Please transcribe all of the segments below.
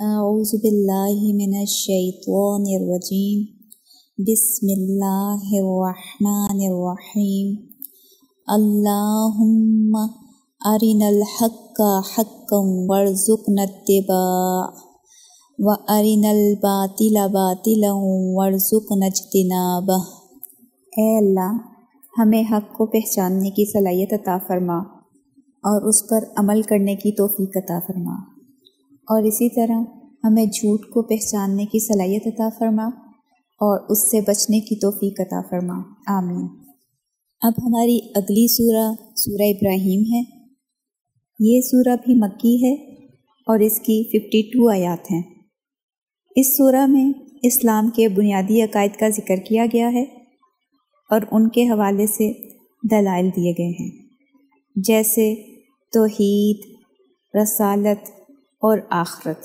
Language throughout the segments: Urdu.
اعوذ باللہ من الشیطان الرجیم بسم اللہ الرحمن الرحیم اللہم ارنا الحق حقا وارزقنا اتباعہ وارنا الباطل باطلا وارزقنا اجتنابہ۔ اے اللہ، ہمیں حق کو پہچاننے کی صلاحیت عطا فرما اور اس پر عمل کرنے کی توفیق عطا فرما، اور اسی طرح ہمیں جھوٹ کو پہچاننے کی صلاحیت عطا فرما اور اس سے بچنے کی توفیق عطا فرما، آمین۔ اب ہماری اگلی سورہ ابراہیم ہے۔ یہ سورہ بھی مکی ہے اور اس کی 52 آیات ہیں۔ اس سورہ میں اسلام کے بنیادی عقائد کا ذکر کیا گیا ہے اور ان کے حوالے سے دلائل دیے گئے ہیں، جیسے توحید، رسالت اور آخرت۔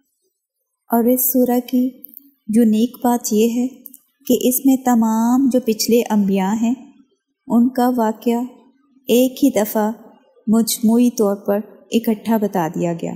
اور اس سورہ کی یونیک بات یہ ہے کہ اس میں تمام جو پچھلے انبیاء ہیں ان کا واقعہ ایک ہی دفعہ مجموعی طور پر اکٹھا بتا دیا گیا،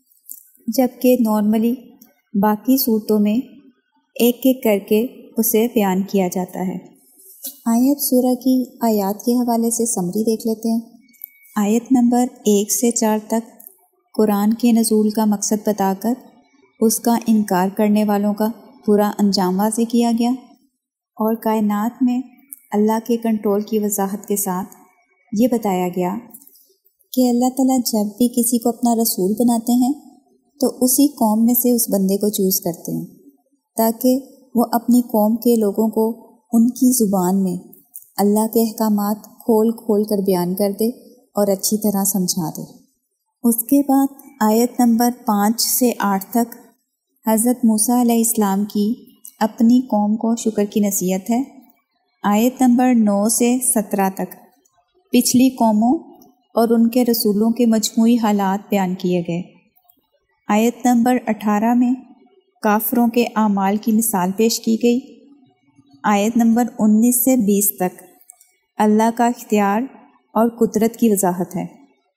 جبکہ نارملی باقی صورتوں میں ایک ایک کر کے اسے بیان کیا جاتا ہے۔ آئیے اب سورہ کی آیات کے حوالے سے سمری دیکھ لیتے ہیں۔ آیت نمبر 1 سے 4 تک قرآن کے نزول کا مقصد بتا کر اس کا انکار کرنے والوں کا برا انجام واضح کیا گیا، اور کائنات میں اللہ کے کنٹرول کی وضاحت کے ساتھ یہ بتایا گیا کہ اللہ تعالیٰ جب بھی کسی کو اپنا رسول بناتے ہیں تو اسی قوم میں سے اس بندے کو چوز کرتے ہیں تاکہ وہ اپنی قوم کے لوگوں کو ان کی زبان میں اللہ کے احکامات کھول کھول کر بیان کر دے اور اچھی طرح سمجھا دے۔ اس کے بعد آیت نمبر 5 سے 8 تک حضرت موسیٰ علیہ السلام کی اپنی قوم کو شکر کی نصیحت ہے۔ آیت نمبر 9 سے 17 تک پچھلی قوموں اور ان کے رسولوں کے مجموعی حالات بیان کیے گئے۔ آیت نمبر 18 میں کافروں کے اعمال کی مثال پیش کی گئی۔ آیت نمبر 19 سے 20 تک اللہ کا اختیار اور قدرت کی وضاحت ہے۔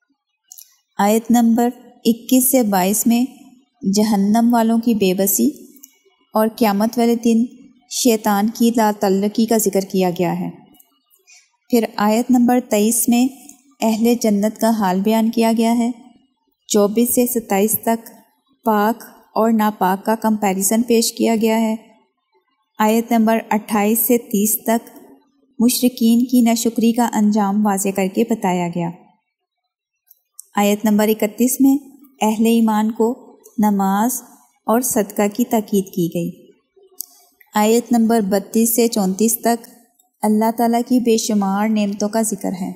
آیت نمبر 21 سے 22 میں جہنم والوں کی بے بسی اور قیامت والے دن شیطان کی لا تعلقی کا ذکر کیا گیا ہے۔ پھر آیت نمبر 23 میں اہل جنت کا حال بیان کیا گیا ہے۔ 24 سے 27 تک پاک اور ناپاک کا کمپیریزن پیش کیا گیا ہے۔ آیت نمبر 28 سے 30 تک مشرکین کی ناشکری کا انجام واضح کر کے بتایا گیا۔ آیت نمبر 31 میں اہل ایمان کو نماز اور صدقہ کی تاکید کی گئی۔ آیت نمبر 32 سے 34 تک اللہ تعالیٰ کی بے شمار نعمتوں کا ذکر ہے۔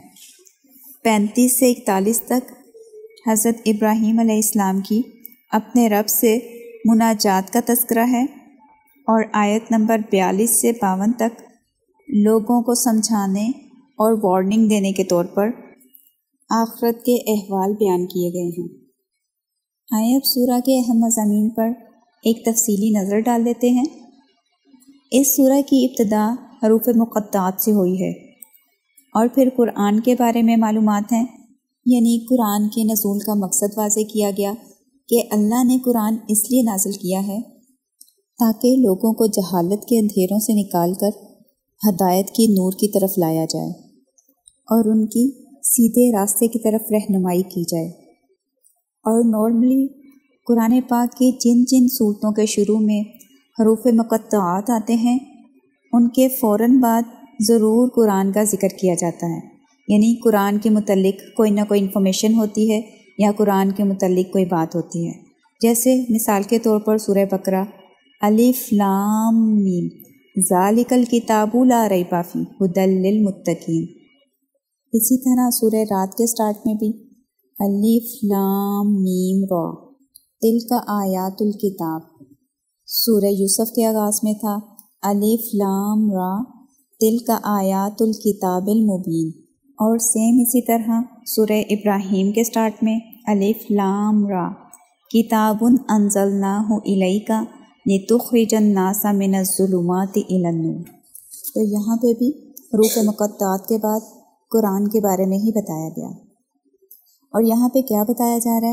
35 سے 41 تک حضرت ابراہیم علیہ السلام کی اپنے رب سے مناجات کا تذکرہ ہے، اور آیت نمبر 42 سے 52 تک لوگوں کو سمجھانے اور وارننگ دینے کے طور پر آخرت کے احوال بیان کیے گئے ہیں۔ آئے اب سورہ کے اہم مضامین پر ایک تفصیلی نظر ڈال دیتے ہیں۔ اس سورہ کی ابتدا حروف مقطعات سے ہوئی ہے، اور پھر قرآن کے بارے میں معلومات ہیں، یعنی قرآن کے نزول کا مقصد واضح کیا گیا کہ اللہ نے قرآن اس لیے نازل کیا ہے تاکہ لوگوں کو جہالت کے اندھیروں سے نکال کر ہدایت کی نور کی طرف لایا جائے اور ان کی سیدھے راستے کی طرف رہنمائی کی جائے۔ اور نارملی قرآن پاک کی جن جن صورتوں کے شروع میں حروف مقطعات آتے ہیں ان کے فوراً بعد ضرور قرآن کا ذکر کیا جاتا ہے، یعنی قرآن کے متعلق کوئی نہ کوئی انفارمیشن ہوتی ہے یا قرآن کے متعلق کوئی بات ہوتی ہے۔ جیسے مثال کے طور پر سورہ بقرہ الف لام میم ذالک الکتاب لا ریب فیہ ھدی للمتقین۔ اسی طرح سورہ رات کے سٹارٹ میں بھی الف لام میم را تلک آیات الکتاب۔ سورہ یوسف کے آغاز میں تھا الف لام را تلک آیات الکتاب المبین، اور سیم اسی طرح سورہ ابراہیم کے سٹارٹ میں الف لام را کتاب انزلناہ الیک لتخرج الناس من الظلمات الی النور۔ تو یہاں پہ بھی حروف مقطعات کے بعد قرآن کے بارے میں ہی بتایا گیا، اور یہاں پہ کیا بتایا جا رہا ہے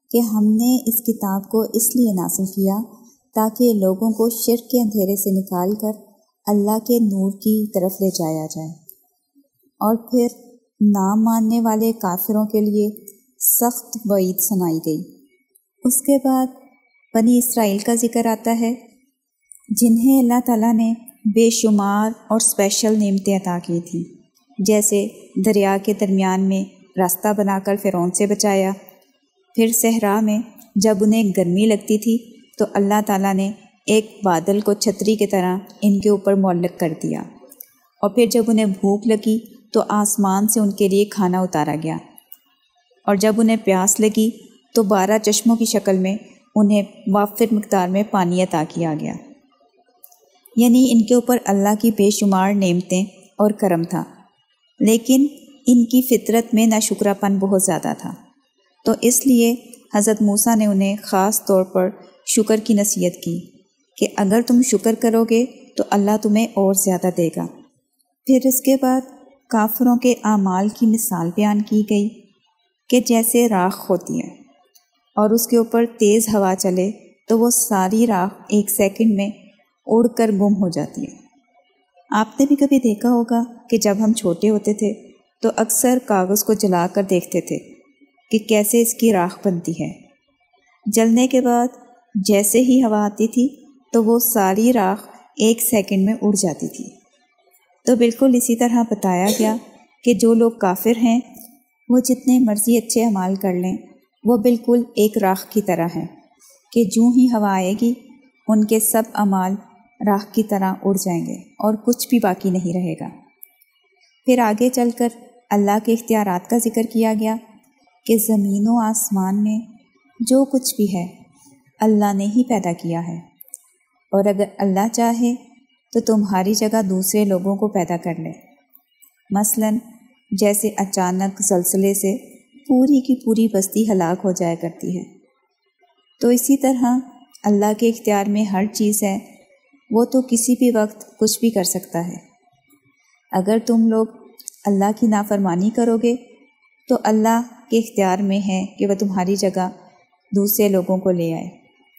کہ ہم نے اس کتاب کو اس لیے نازل کیا تاکہ لوگوں کو شرک کے اندھیرے سے نکال کر اللہ کے نور کی طرف لے جایا جائے، اور پھر نہ ماننے والے کافروں کے لیے سخت وعید سنائی گئی۔ اس کے بعد بنی اسرائیل کا ذکر آتا ہے، جنہیں اللہ تعالیٰ نے بے شمار اور اسپیشل نعمتیں عطا کی تھیں، جیسے دریا کے درمیان میں راستہ بنا کر فرعون سے بچایا، پھر صحرا میں جب انہیں گرمی لگتی تھی تو اللہ تعالیٰ نے ایک بادل کو چھتری کی طرح ان کے اوپر معلق کر دیا، اور پھر جب انہیں بھوک لگی تو آسمان سے ان کے لیے کھانا اتارا گیا، اور جب انہیں پیاس لگی تو 12 چشموں کی شکل میں انہیں وافر مقدار میں پانی عطا کیا گیا۔ یعنی ان کے اوپر اللہ کی بے شمار نعمتیں اور کرم تھا، لیکن ان کی فطرت میں ناشکرا پن بہت زیادہ تھا، تو اس لیے حضرت موسیٰ نے انہیں خاص طور پر شکر کی نصیحت کی کہ اگر تم شکر کرو گے تو اللہ تمہیں اور زیادہ دے گا۔ پھر اس کے بعد کافروں کے اعمال کی مثال بیان کی گئی کہ جیسے راکھ ہوتی ہے اور اس کے اوپر تیز ہوا چلے تو وہ ساری راکھ 1 سیکنڈ میں اڑ کر گم ہو جاتی ہے۔ آپ نے بھی کبھی دیکھا ہوگا کہ جب ہم چھوٹے ہوتے تھے تو اکثر کاغذ کو جلا کر دیکھتے تھے کہ کیسے اس کی راکھ بنتی ہے۔ جلنے کے بعد جیسے ہی ہوا آتی تھی تو وہ ساری راکھ 1 سیکنڈ میں اڑ جاتی تھی۔ تو بالکل اسی طرح بتایا گیا کہ جو لوگ کافر ہیں وہ جتنے مرضی اچھے اعمال کر لیں، وہ بالکل ایک راکھ کی طرح ہے کہ جوں ہی ہوا آئے گی ان کے سب اعمال راکھ کی طرح اڑ جائیں گے اور کچھ بھی باقی نہیں رہے گا۔ پھر آگے چل کر اللہ کے اختیارات کا ذکر کیا گیا کہ زمین و آسمان میں جو کچھ بھی ہے اللہ نے ہی پیدا کیا ہے، اور اگر اللہ چاہے تو تمہاری جگہ دوسرے لوگوں کو پیدا کر لے، مثلا جیسے اچانک زلزلے سے پوری کی پوری بستی ہلاک ہو جایا کرتی ہے، تو اسی طرح اللہ کے اختیار میں ہر چیز ہے، وہ تو کسی بھی وقت کچھ بھی کر سکتا ہے۔ اگر تم لوگ اللہ کی نافرمانی کرو گے تو اللہ کے اختیار میں ہے کہ وہ تمہاری جگہ دوسرے لوگوں کو لے آئے۔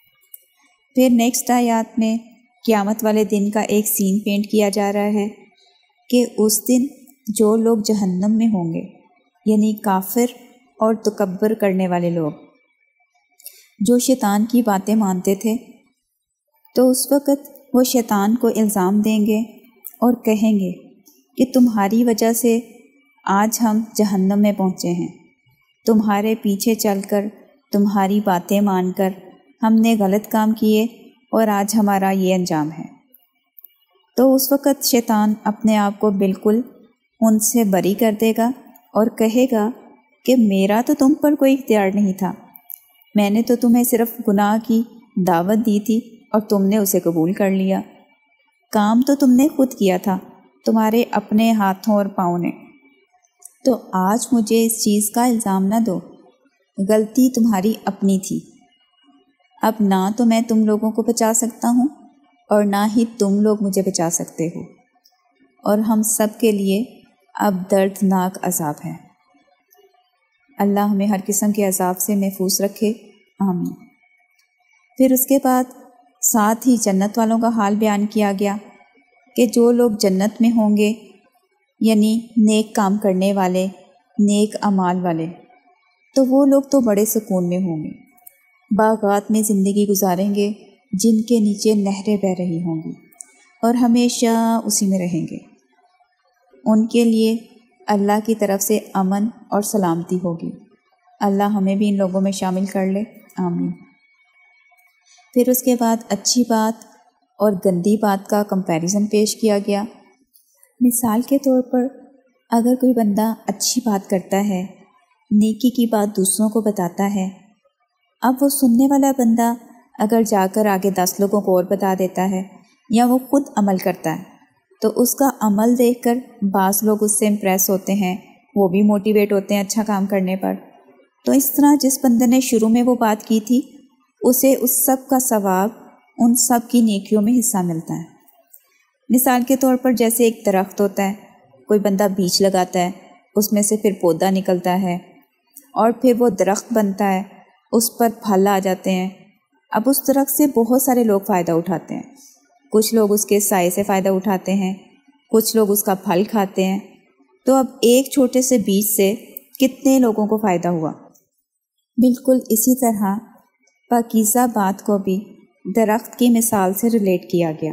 پھر نیکسٹ آیات میں قیامت والے دن کا ایک سین پینٹ کیا جا رہا ہے کہ اس دن جو لوگ جہنم میں ہوں گے، یعنی کافر اور تکبر کرنے والے لوگ جو شیطان کی باتیں مانتے تھے، تو اس وقت وہ شیطان کو الزام دیں گے اور کہیں گے کہ تمہاری وجہ سے آج ہم جہنم میں پہنچے ہیں، تمہارے پیچھے چل کر تمہاری باتیں مان کر ہم نے غلط کام کیے اور آج ہمارا یہ انجام ہے۔ تو اس وقت شیطان اپنے آپ کو بالکل ان سے بری کر دے گا اور کہے گا کہ میرا تو تم پر کوئی اختیار نہیں تھا، میں نے تو تمہیں صرف گناہ کی دعوت دی تھی اور تم نے اسے قبول کر لیا، کام تو تم نے خود کیا تھا، تمہارے اپنے ہاتھوں اور پاؤں نے، تو آج مجھے اس چیز کا الزام نہ دو، غلطی تمہاری اپنی تھی۔ اب نہ تو میں تم لوگوں کو بچا سکتا ہوں اور نہ ہی تم لوگ مجھے بچا سکتے ہو، اور ہم سب کے لیے اب دردناک عذاب ہے۔ اللہ ہمیں ہر قسم کے عذاب سے محفوظ رکھے، آمین۔ پھر اس کے بعد ساتھ ہی جنت والوں کا حال بیان کیا گیا کہ جو لوگ جنت میں ہوں گے، یعنی نیک کام کرنے والے، نیک اعمال والے، تو وہ لوگ تو بڑے سکون میں ہوں گے، باغات میں زندگی گزاریں گے جن کے نیچے نہریں بہہ رہی ہوں گی اور ہمیشہ اسی میں رہیں گے۔ ان کے لیے اللہ کی طرف سے امن اور سلامتی ہوگی۔ اللہ ہمیں بھی ان لوگوں میں شامل کر لے، آمین۔ پھر اس کے بعد اچھی بات اور گندی بات کا کمپیریزن پیش کیا گیا۔ مثال کے طور پر اگر کوئی بندہ اچھی بات کرتا ہے، نیکی کی بات دوسروں کو بتاتا ہے، اب وہ سننے والا بندہ اگر جا کر آگے 10 لوگوں کو اور بتا دیتا ہے یا وہ خود عمل کرتا ہے تو اس کا عمل دیکھ کر بعض لوگ اس سے امپریس ہوتے ہیں، وہ بھی موٹیویٹ ہوتے ہیں اچھا کام کرنے پر۔ تو اس طرح جس بندے نے شروع میں وہ بات کی تھی اسے اس سب کا ثواب، ان سب کی نیکیوں میں حصہ ملتا ہے۔ مثال کے طور پر جیسے ایک درخت ہوتا ہے، کوئی بندہ بیج لگاتا ہے، اس میں سے پھر پودا نکلتا ہے اور پھر وہ درخت بنتا ہے، اس پر پھل آ جاتے ہیں۔ اب اس درخت سے بہت سارے لوگ فائدہ اٹھاتے ہیں، کچھ لوگ اس کے سائے سے فائدہ اٹھاتے ہیں، کچھ لوگ اس کا پھل کھاتے ہیں۔ تو اب ایک چھوٹے سے بیج سے کتنے لوگوں کو فائدہ ہوا۔ بالکل اسی طرح پاکیزہ بات کو بھی درخت کی مثال سے ریلیٹ کیا گیا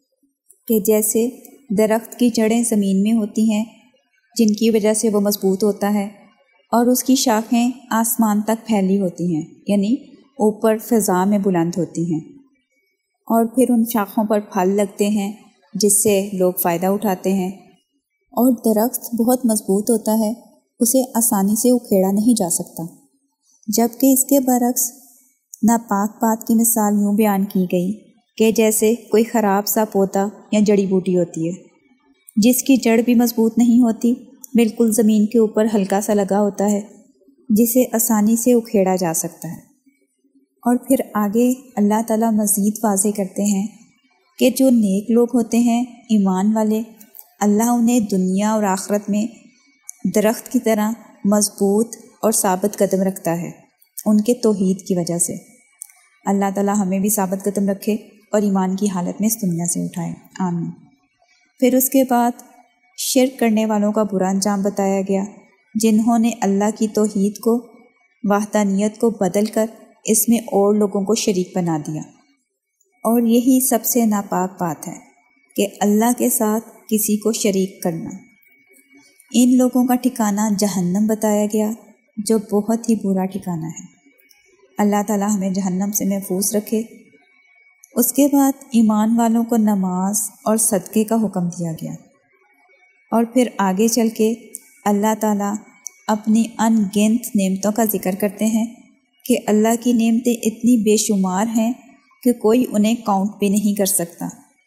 کہ جیسے درخت کی جڑیں زمین میں ہوتی ہیں جن کی وجہ سے وہ مضبوط ہوتا ہے، اور اس کی شاخیں آسمان تک پھیلی ہوتی ہیں، یعنی اوپر فضا میں بلند ہوتی ہیں، اور پھر ان شاخوں پر پھل لگتے ہیں جس سے لوگ فائدہ اٹھاتے ہیں۔ اور درخت بہت مضبوط ہوتا ہے، اسے آسانی سے اکھیڑا نہیں جا سکتا، جبکہ اس کے برعکس ناپاک بات کی مثال یوں بیان کی گئی کہ جیسے کوئی خراب سا پودا یا جڑی بوٹی ہوتی ہے جس کی جڑ بھی مضبوط نہیں ہوتی، بالکل زمین کے اوپر ہلکا سا لگا ہوتا ہے جسے آسانی سے اکھیڑا جا سکتا ہے۔ اور پھر آگے اللہ تعالیٰ مزید واضح کرتے ہیں کہ جو نیک لوگ ہوتے ہیں، ایمان والے، اللہ انہیں دنیا اور آخرت میں درخت کی طرح مضبوط اور ثابت قدم رکھتا ہے ان کے توحید کی وجہ سے۔ اللہ تعالیٰ ہمیں بھی ثابت قدم رکھے اور ایمان کی حالت میں اس دنیا سے اٹھائے، آمین۔ پھر اس کے بعد شرک کرنے والوں کا برا انجام بتایا گیا، جنہوں نے اللہ کی توحید کو، وحدانیت کو بدل کر اس میں اور لوگوں کو شریک بنا دیا۔ اور یہی سب سے ناپاک بات ہے کہ اللہ کے ساتھ کسی کو شریک کرنا۔ ان لوگوں کا ٹھکانہ جہنم بتایا گیا، جو بہت ہی برا ٹھکانہ ہے۔ اللہ تعالیٰ ہمیں جہنم سے محفوظ رکھے۔ اس کے بعد ایمان والوں کو نماز اور صدقے کا حکم دیا گیا، اور پھر آگے چل کے اللہ تعالیٰ اپنی ان گنت نعمتوں کا ذکر کرتے ہیں کہ اللہ کی نعمتیں اتنی بے شمار ہیں کہ کوئی انہیں کاؤنٹ بھی نہیں کر سکتا،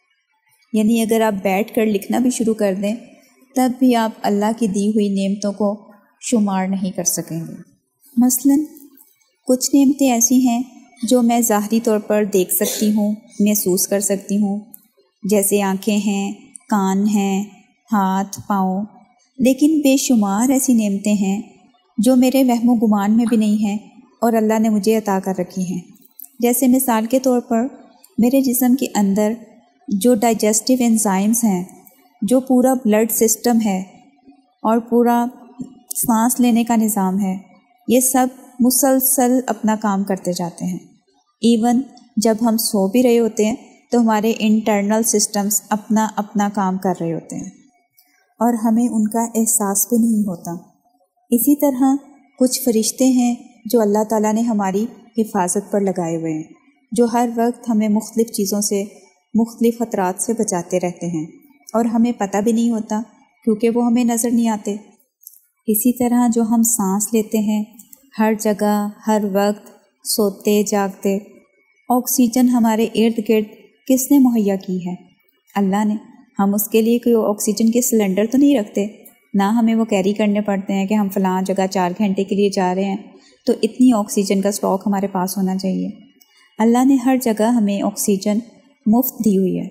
یعنی اگر آپ بیٹھ کر لکھنا بھی شروع کر دیں تب بھی آپ اللہ کی دی ہوئی نعمتوں کو شمار نہیں کر سکیں گے۔ مثلا کچھ نعمتیں ایسی ہیں جو میں ظاہری طور پر دیکھ سکتی ہوں، محسوس کر سکتی ہوں، جیسے آنکھیں ہیں، کان ہیں، ہاتھ، پاؤں، لیکن بے شمار ایسی نعمتیں ہیں جو میرے وہم و گمان میں بھی نہیں ہیں اور اللہ نے مجھے عطا کر رکھی ہیں۔ جیسے مثال کے طور پر میرے جسم کے اندر جو ڈائجسٹیو انزائمز ہیں، جو پورا بلڈ سسٹم ہے اور پورا سانس لینے کا نظام ہے، یہ سب مسلسل اپنا کام کرتے جاتے ہیں۔ ایون جب ہم سو بھی رہے ہوتے ہیں تو ہمارے انٹرنل سسٹمز اپنا اپنا کام کر رہے ہوتے ہیں اور ہمیں ان کا احساس بھی نہیں ہوتا۔ اسی طرح کچھ فرشتے ہیں جو اللہ تعالیٰ نے ہماری حفاظت پر لگائے ہوئے ہیں، جو ہر وقت ہمیں مختلف چیزوں سے، مختلف خطرات سے بچاتے رہتے ہیں، اور ہمیں پتہ بھی نہیں ہوتا کیونکہ وہ ہمیں نظر نہیں آتے۔ اسی طرح جو ہم سانس لیتے ہیں، ہر جگہ، ہر وقت، سوتے جاگتے، آکسیجن ہمارے ارد گرد کس نے مہیا کی ہے؟ اللہ نے۔ ہم اس کے لیے کوئی آکسیجن کے سلنڈر تو نہیں رکھتے، نہ ہمیں وہ کیری کرنے پڑتے ہیں کہ ہم فلاں جگہ 4 گھنٹے کے لیے جا رہے ہیں تو اتنی آکسیجن کا اسٹاک ہمارے پاس ہونا چاہیے۔ اللہ نے ہر جگہ ہمیں آکسیجن مفت دی ہوئی ہے۔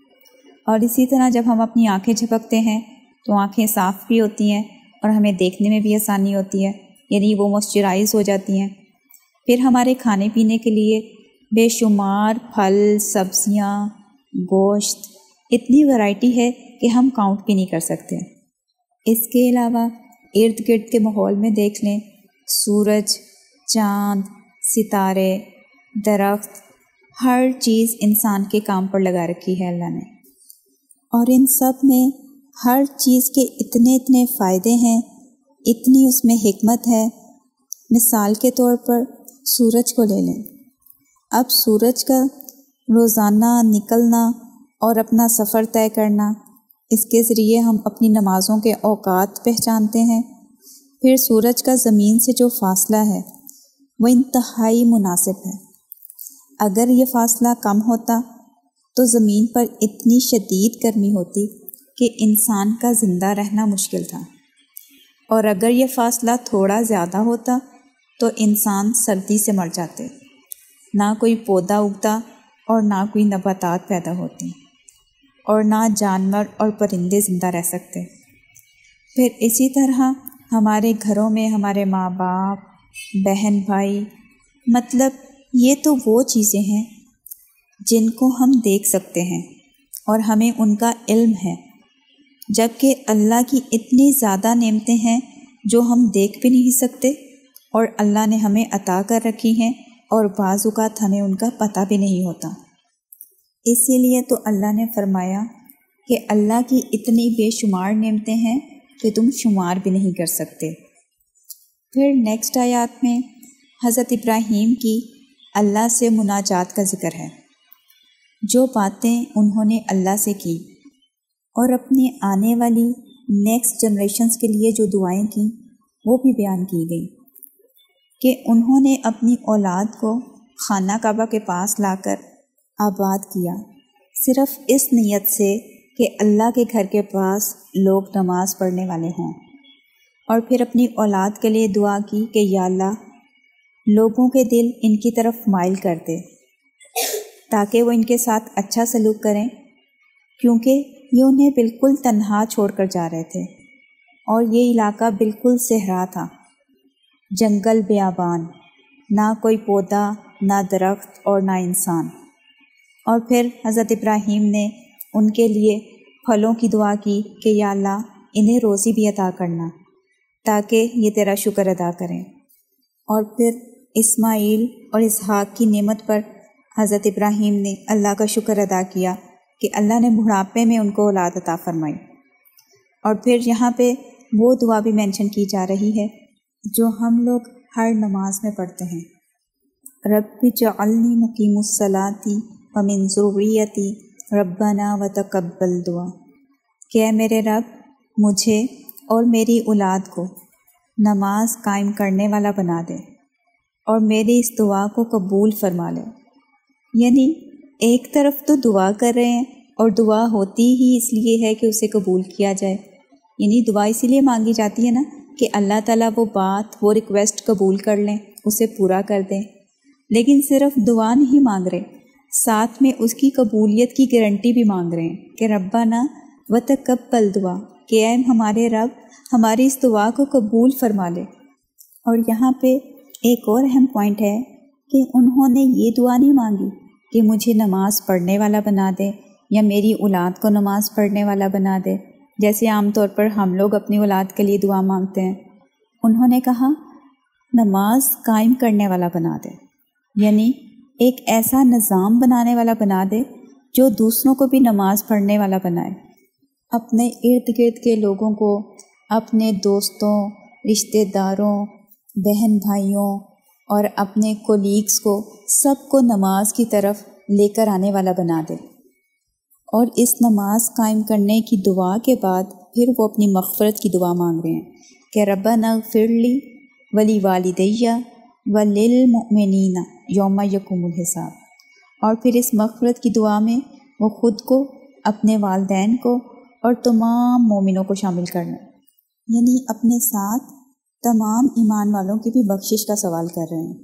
اور اسی طرح جب ہم اپنی آنکھیں جھپکتے ہیں تو آنکھیں صاف بھی ہوتی ہیں اور ہمیں دیکھنے میں بھی آسانی ہوتی ہے، یعنی وہ موئسچرائز ہو جاتی ہیں۔ پھر ہمارے کھانے پینے کے لیے بے شمار پھل، سبزیاں، گوشت، اتنی ورائٹی ہے کہ ہم کاؤنٹ بھی نہیں کر سکتے۔ اس کے علاوہ ارد گرد کے ماحول میں دیکھ لیں، سورج، چاند، ستارے، درخت، ہر چیز انسان کے کام پر لگا رکھی ہے اللہ نے، اور ان سب میں ہر چیز کے اتنے فائدے ہیں، اتنی اس میں حکمت ہے۔ مثال کے طور پر سورج کو لے لیں۔ اب سورج کا روزانہ نکلنا اور اپنا سفر طے کرنا، اس کے ذریعے ہم اپنی نمازوں کے اوقات پہچانتے ہیں۔ پھر سورج کا زمین سے جو فاصلہ ہے وہ انتہائی مناسب ہے۔ اگر یہ فاصلہ کم ہوتا تو زمین پر اتنی شدید گرمی ہوتی کہ انسان کا زندہ رہنا مشکل تھا، اور اگر یہ فاصلہ تھوڑا زیادہ ہوتا تو انسان سردی سے مر جاتے، نہ کوئی پودا اگتا اور نہ کوئی نباتات پیدا ہوتی، اور نہ جانور اور پرندے زندہ رہ سکتے۔ پھر اسی طرح ہمارے گھروں میں ہمارے ماں باپ، بہن بھائی، مطلب یہ تو وہ چیزیں ہیں جن کو ہم دیکھ سکتے ہیں اور ہمیں ان کا علم ہے، جبکہ اللہ کی اتنی زیادہ نعمتیں ہیں جو ہم دیکھ بھی نہیں سکتے اور اللہ نے ہمیں عطا کر رکھی ہیں اور بعض اوقات ہمیں ان کا پتہ بھی نہیں ہوتا۔ اسی لیے تو اللہ نے فرمایا کہ اللہ کی اتنی بے شمار نعمتیں ہیں کہ تم شمار بھی نہیں کر سکتے۔ پھر نیکسٹ آیات میں حضرت ابراہیم کی اللہ سے مناجات کا ذکر ہے، جو باتیں انہوں نے اللہ سے کی اور اپنے آنے والی نیکسٹ جنریشنز کے لیے جو دعائیں کیں وہ بھی بیان کی گئی کہ انہوں نے اپنی اولاد کو خانہ کعبہ کے پاس لا کر آباد کیا، صرف اس نیت سے کہ اللہ کے گھر کے پاس لوگ نماز پڑھنے والے ہوں، اور پھر اپنی اولاد کے لیے دعا کی کہ یا اللہ لوگوں کے دل ان کی طرف مائل کر دے تاکہ وہ ان کے ساتھ اچھا سلوک کریں، کیونکہ یہ انہیں بالکل تنہا چھوڑ کر جا رہے تھے اور یہ علاقہ بالکل صحرا تھا، جنگل بیابان، نہ کوئی پودا، نہ درخت اور نہ انسان۔ اور پھر حضرت ابراہیم نے ان کے لیے پھلوں کی دعا کی کہ یا اللہ انہیں روزی بھی عطا کرنا تاکہ یہ تیرا شکر ادا کریں۔ اور پھر اسماعیل اور اسحاق کی نعمت پر حضرت ابراہیم نے اللہ کا شکر ادا کیا کہ اللہ نے بڑھاپے میں ان کو اولاد عطا فرمائی۔ اور پھر یہاں پہ وہ دعا بھی مینشن کی جا رہی ہے جو ہم لوگ ہر نماز میں پڑھتے ہیں، رب اجعلنی مقیم الصلاۃ ومن ذریتی ربنا وتقبل دعا، کہ اے میرے رب مجھے اور میری اولاد کو نماز قائم کرنے والا بنا دے اور میری اس دعا کو قبول فرما لے۔ یعنی ایک طرف تو دعا کر رہے ہیں اور دعا ہوتی ہی اس لیے ہے کہ اسے قبول کیا جائے، یعنی دعا اسی لیے مانگی جاتی ہے نا کہ اللہ تعالیٰ وہ بات، وہ ریکویسٹ قبول کر لیں، اسے پورا کر دیں۔ لیکن صرف دعا نہیں مانگ رہے، ساتھ میں اس کی قبولیت کی گارنٹی بھی مانگ رہے ہیں کہ ربنا وتقبل دعا، کہ اے ہمارے رب ہماری اس دعا کو قبول فرما لے۔ اور یہاں پہ ایک اور اہم پوائنٹ ہے کہ انہوں نے یہ دعا نہیں مانگی کہ مجھے نماز پڑھنے والا بنا دے یا میری اولاد کو نماز پڑھنے والا بنا دے، جیسے عام طور پر ہم لوگ اپنی اولاد کے لیے دعا مانگتے ہیں۔ انہوں نے کہا نماز قائم کرنے والا بنا دے، یعنی ایک ایسا نظام بنانے والا بنا دے جو دوسروں کو بھی نماز پڑھنے والا بنائے، اپنے ارد گرد کے لوگوں کو، اپنے دوستوں، رشتہ داروں، بہن بھائیوں اور اپنے کولیگز کو، سب کو نماز کی طرف لے کر آنے والا بنا دے۔ اور اس نماز قائم کرنے کی دعا کے بعد پھر وہ اپنی مغفرت کی دعا مانگ رہے ہیں کہ ربنا اغفر لی ولی والدی وللمؤمنین یوم یقوم الحساب۔ اور پھر اس مغفرت کی دعا میں وہ خود کو، اپنے والدین کو اور تمام مومنوں کو شامل کرنا، یعنی اپنے ساتھ تمام ایمان والوں کی بھی بخشش کا سوال کر رہے ہیں۔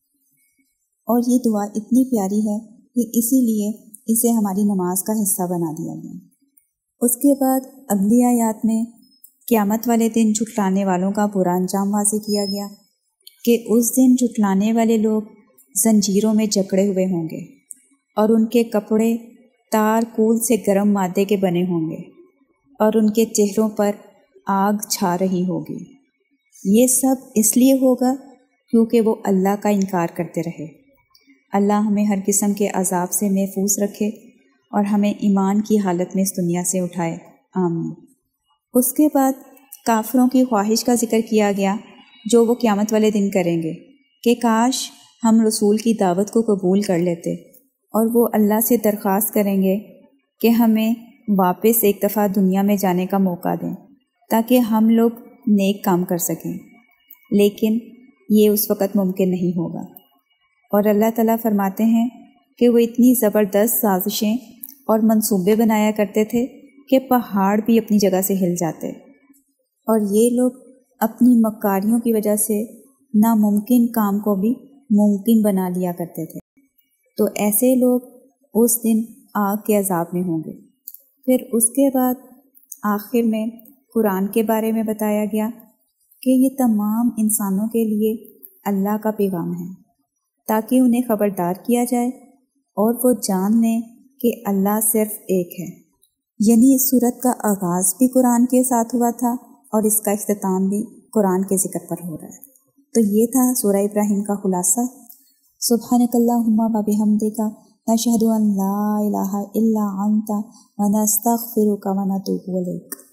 اور یہ دعا اتنی پیاری ہے کہ اسی لیے اسے ہماری نماز کا حصہ بنا دیا گیا۔ اس کے بعد اگلی آیات میں قیامت والے دن جھٹلانے والوں کا برا انجام واضح کیا گیا کہ اس دن جھٹلانے والے لوگ زنجیروں میں جکڑے ہوئے ہوں گے اور ان کے کپڑے تار کول سے گرم مادے کے بنے ہوں گے اور ان کے چہروں پر آگ چھا رہی ہوگی۔ یہ سب اس لیے ہوگا کیونکہ وہ اللہ کا انکار کرتے رہے۔ اللہ ہمیں ہر قسم کے عذاب سے محفوظ رکھے اور ہمیں ایمان کی حالت میں اس دنیا سے اٹھائے، آمین۔ اس کے بعد کافروں کی خواہش کا ذکر کیا گیا جو وہ قیامت والے دن کریں گے کہ کاش ہم رسول کی دعوت کو قبول کر لیتے، اور وہ اللہ سے درخواست کریں گے کہ ہمیں واپس ایک دفعہ دنیا میں جانے کا موقع دیں تاکہ ہم لوگ نیک کام کر سکیں، لیکن یہ اس وقت ممکن نہیں ہوگا۔ اور اللہ تعالیٰ فرماتے ہیں کہ وہ اتنی زبردست سازشیں اور منصوبے بنایا کرتے تھے کہ پہاڑ بھی اپنی جگہ سے ہل جاتے، اور یہ لوگ اپنی مکاریوں کی وجہ سے ناممکن کام کو بھی ممکن بنا لیا کرتے تھے۔ تو ایسے لوگ اس دن آگ کے عذاب میں ہوں گے۔ پھر اس کے بعد آخر میں قرآن کے بارے میں بتایا گیا کہ یہ تمام انسانوں کے لیے اللہ کا پیغام ہے، تاکہ انہیں خبردار کیا جائے اور وہ جان لیں کہ اللہ صرف ایک ہے۔ یعنی اس صورت کا آغاز بھی قرآن کے ساتھ ہوا تھا اور اس کا اختتام بھی قرآن کے ذکر پر ہو رہا ہے۔ تو یہ تھا سورہ ابراہیم کا خلاصہ۔ سبحانک اللہم و بحمدک نشہد ان لا الہ الا انت ونستغفرک ونتوب الیک۔